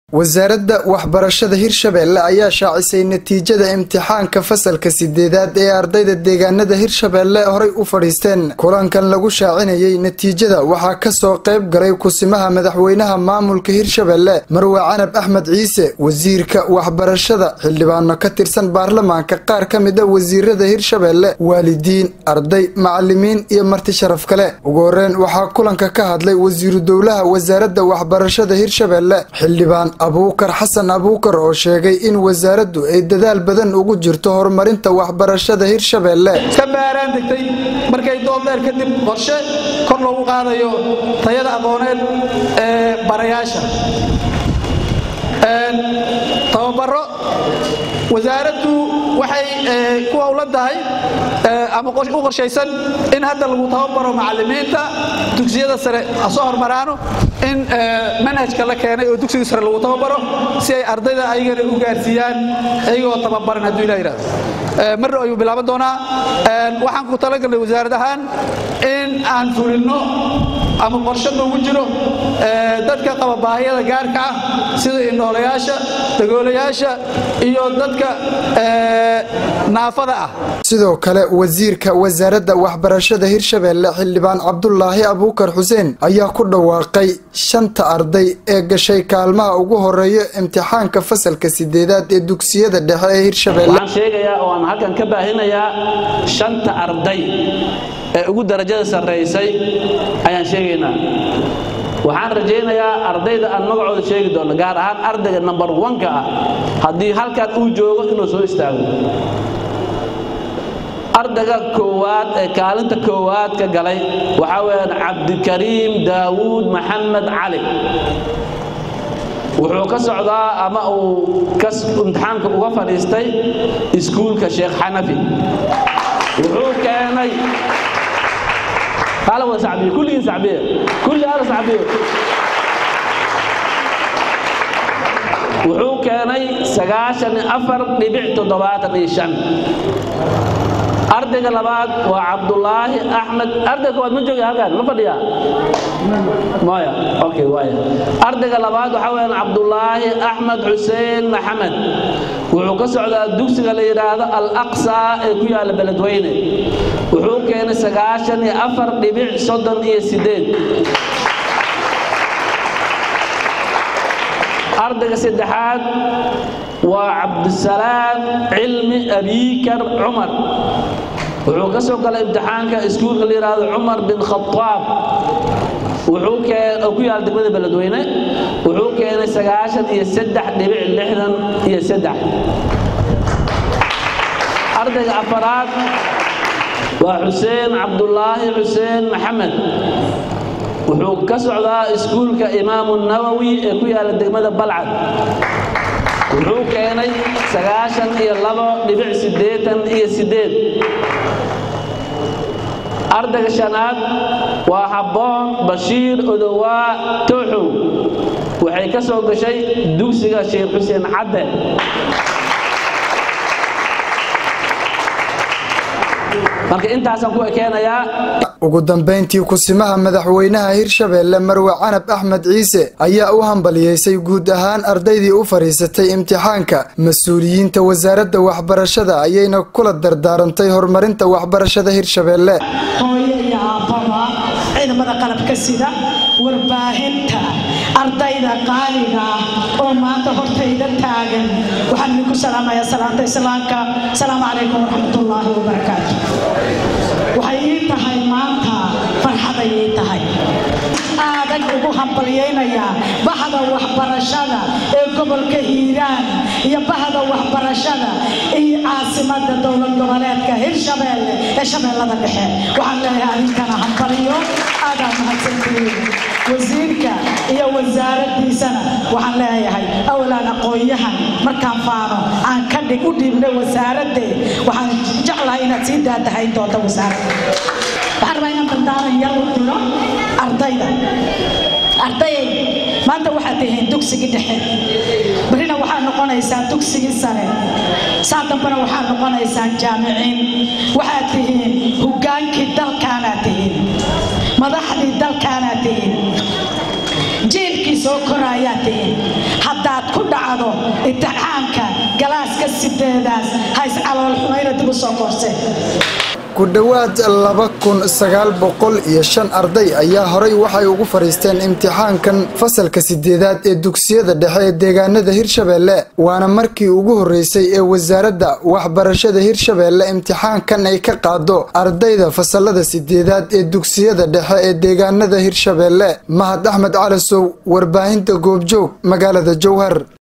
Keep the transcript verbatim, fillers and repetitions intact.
wasaaradda waxbarashada Hirshabeelle ayaa shaacisay natiijada imtixaanka fasalka sideedaad ee ardayda deegaanada Hirshabeelle horay u fadhiisteen. kulankan lagu shaacinayay natiijada waxaa ka soo qayb galay kusimaha madaxweynaha maamulka Hirshabeelle Marwe Canab Axmed Ciise, wasiirka waxbarashada, xildhibaano ka tirsan baarlamaanka, qaar ka mid ah wasiirada Hirshabeelle, waalidiin, arday, macallimiin iyo marti sharaf kale. ugu horreyn waxaa kulanka ka hadlay wasiiru dowlaha wasaaradda waxbarashada Hirshabeelle xildhibaan Abuukar Xasan Abuukar oo sheegay in wasaaraddu ay dadaal badan ugu jirto horumarinta waxbarashada Hirshabeelle. Sabaaraan degtay markay dood dheer kadib qorshe kor loogu qaadayo tayada aqooneed ee barayaasha. Een tababaro wasaaraddu waxay ku hawladahay ama qorshe u qorshaysan in hadda lagu tababaro macallimiinta dugsiyada sare soo hormaraano in manhajka la keenay oo dugsiga sare lagu tababaro si ay ardayda ayagana u gaarsiiyaan ayagoo tababaran haddii la yiraahdo mar ayuu bilaaban doonaa. waxaan ku talagalnay wasaaradahan in aan fulino ama qorshe ugu jiro dadka qaba baahiyada gaarka ah sida indhoolayaasha, dagoolayaasha iyo dadka naafada ah. sidoo kale wasiirka wasaaradda waxbarashada Hirshabeelle xildhibaan Cabdullaahi Abuukar Xuseen ayaa ku dhawaaqay shanta arday ee gashay kaalmaha ugu horeeya imtixaanka fasalka sideedaad ee dugsiyada dhexe ee Hirshabeelle. waxaan sheegayaa oo aan halkan ka baahinayaa shanta arday ee ugu darajada sareysay ayaan sheegaynaa. waxaan rajaynayaa ardayda aan magacooda sheegi doono gaar ahaan ardayga number one ka ah haddii halkan uu joogo inuu soo istaago. ardayga koowaad ee kaalinta koowaad ka galay waxaa weeyaan Cabdikariim Daawud Maxamed Cali. wuxuu ka socdaa ama uu kas imtixaanka uga fadhiistay iskuulka Sheekh Xanafi. wuxuu keenay قال وسعبي كل سعبي كل هذا سعبي وحو كاني سقاشن أفر لبعت ضباط الإيشان. أردق لباد وعبد الله أحمد أردق واد من جوي هكذا ما فديا مايا أوكي وايا أردق لباد وحوين عبد الله أحمد حسين محمد وعكس على الدكس اللي هذا الأقصى كويا البلدوين وحو كان سقاشن أفر لبيع صدن إيه سيدين. أردق سدحات وعبد السلام علمي أبيكر عمر wuxuu ka soo galay imtixaanka iskuulka la yiraahdo Umar bin Khattab. wuxuu keenay ku yaal degmada Beledweyne wuxuu keenay sagaashan iyo saddex dhibic lixdan iyo saddex. ardayga afaraad waa Xuseen Cabdullaahi Xuseen Maxamed. wuxuu ka socdaa iskuulka Imaam Nawawi ee ku yaal degmada Balcad. wuxuu keenay sagaashan iyo labo dhibic siddeetan iyo siddeed. ardayga shanaad waa Habboon Bashiir Odowaa Tooxow. waxay ka soo gashay dugsiga Sheekh Xuseen Cadde. marka intaasaan ku ekeenayaa. ugu dambeyntii kusimaha madaxweynaha Hirshabeelle Marwe Canab Axmed Ciise ayaa u hambaliyeysay guud ahaan ardaydii u fariisatay imtixaanka. mas'uuliyiinta wasaaradda waxbarashada ayayna kula dardaarantay horumarinta waxbarashada Hirshabeelle. hooyada aababa ciidamada qalabka sida warbaahinta ardayda qaaliga oo maanta hortayda taagan waxaan idinku salaamayaa salaanta islaamka. salaamu calaykum waraxmatullaahi wabarakaatuh. waxay ii tahay maanta farxad ayay tahay aadan ugu hambaliyeynayaa bahda waxbarashada ee gobolka Hiiraan iyo bahda waxbarashada ee caasimadda dowlad goboleedka Hirshabeelle ee Shabeellada Dhexe. waxaan leeyahay idinkana hambaliyo aadan mahadsantihiin. wasiirka iyo wasaaraddiisana waxaan leeyahay awlaan aqoonyahan markaan faano aan ka dhig u dhiibnay wasaaradde waxaan jeclahay inaad sii daadahayn doonto wasaaradda. waxaan rabaa inaan dardaaran yar u diro ardayda. arday maanta waxaad tihiin dugsigii dhexe, barina waxaad noqonaysaan dugsigii sare, saa dambana waxaad noqonaysaan jaamiciin. waxaad tihiin hoggaankii dalkaanaad tihiin, madaxdii dalkaanaad tihiin, jiilkii soo korayaad tihiin. haddaad qaado imtixaanka galaaska sideedaas hays calool xumayna dib u soo qorsay ku dhawaad laba kun sagaal boqol iyo shan arday ayaa horay waxay ugu fariisteen imtixaankan fasalka sideedaad ee dugsiyada dhexe ee deegaanada Hirshabeelle waana markii ugu horeysay ee wasaaradda waxbarashada Hirshabeelle imtixaankan ay ka qaado ardayda fasalada sideedaad ee dugsiyada dhexe ee deegaanada Hirshabeelle Mahad Axmed Calasow warbaahinta Goobjoog magaalada Jowhar.